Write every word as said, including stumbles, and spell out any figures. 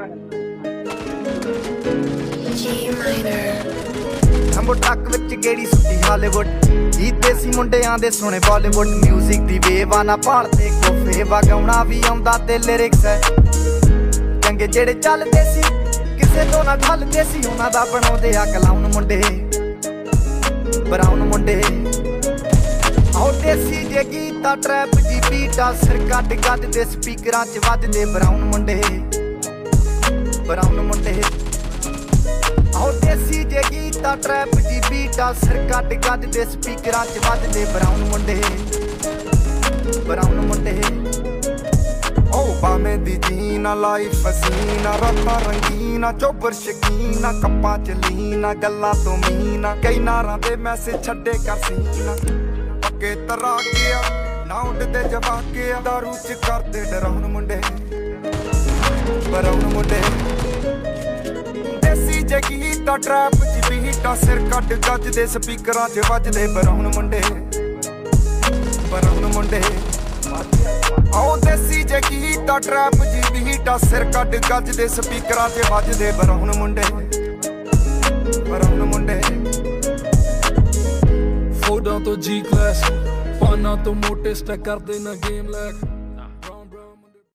ਹੰਬੋ truck ਵਿੱਚ ਗੇੜੀ ਸੁੱਟੀ Hollywood ਜੀ ਦੇਸੀ ਮੁੰਡਿਆਂ ਦੇ ਸੋਹਣੇ ਬਾਲੀਵੁੱਡ ਮਿਊਜ਼ਿਕ ਦੀ ਵੇਵ ਆ ਨਾ ਭਾਲਦੇ ਕੋਫੇ ਵਗਾਉਣਾ ਵੀ ਆਉਂਦਾ ਤੇ ਲਿਰਿਕਸ ਹੈ ਚੰਗੇ ਜਿਹੜੇ ਚੱਲਦੇ ਸੀ ਕਿਸੇ ਤੋਂ ਨਾ ਢਲਦੇ ਸੀ ਉਹਨਾਂ ਦਾ ਬਣਾਉਂਦੇ ਆ ਕਲਾਉਣ ਮੁੰਡੇ ਬਰਾਉਨ ਮੁੰਡੇ ਆਉ ਦੇਸੀ ਜੇ ਗੀਤਾ ਟਰੈਪ ਜੀ ਬੀਟਾ ਸਿਰ ਕੱਢ ਕੱਢ ਦੇ ਸਪੀਕਰਾਂ 'ਚ ਵੱਜਦੇ ਬਰਾਉਨ ਮੁੰਡੇ ਬਰਾਉਨ ਮੁੰਡੇ ਆਉ ਦੇਸੀ ਜੇ ਗੀਤਾ ਟਰੈਪ ਜੀ ਬੀਟਾ ਸਿਰ ਕੱਢ ਕੱਢ ਦੇ ਸਪੀਕਰਾਂ 'ਚ ਵੱਜਦੇ ਬਰਾਉਨ ਮੁੰਡੇ ਬਰਾਉਨ ਮੁੰਡੇ ਓ ਬਾਵੇਂ ਦੀ ਜੀਨਾ ਲਾਈਫ ਹਸੀਨਾ ਰਾਤਾਂ ਰੰਗੀਨਾ ਚੋਬਰ ਸ਼ਕੀਨਾ ਕੱਪਾਂ 'ਚ ਲੀਨਾ ਗੱਲਾਂ ਤੋਂ ਮੀਨਾ ਕਈ ਨਾਰਾਂ ਦੇ ਮੈਸੇਜ ਛੱਡੇ ਕਰ ਸੀਨਾ ਪੱਕੇ ਤਰਾ ਗਿਆ ਨਾ ਉੱਡਦੇ ਜਵਾਕੇ ਦਾਰੂ 'ਚ ਕਰਦੇ ਡਰਾਉਣ ਮੁੰਡੇ ਬਰਾਉਨ ਮੁੰਡੇ ਦੇਸੀ ਜੇ ਗੀਤਾ ਟਰੈਪ ਜੀ ਬੀਟਾ ਸਿਰ ਕੱਢ ਗੱਜਦੇ ਸਪੀਕਰਾਂ 'ਚ ਵੱਜਦੇ ਬਰਾਉਨ ਮੁੰਡੇ ਬਰਾਉਨ ਮੁੰਡੇ ਆਉ ਦੇਸੀ ਜੇ ਗੀਤਾ ਟਰੈਪ ਜੀ ਬੀਟਾ ਸਿਰ ਕੱਢ ਗੱਜਦੇ ਸਪੀਕਰਾਂ 'ਚ ਵੱਜਦੇ ਬਰਾਉਨ ਮੁੰਡੇ ਬਰਾਉਨ ਮੁੰਡੇ ਫੋਟਾਂ ਤੋਂ ਜੀ ਕਲਾਸ ਪਾਨਾਂ ਤੋਂ ਮੋਟੇ ਸਟੈਕ ਕਰਦੇ ਨਾ ਗੇਮ ਲੈਕ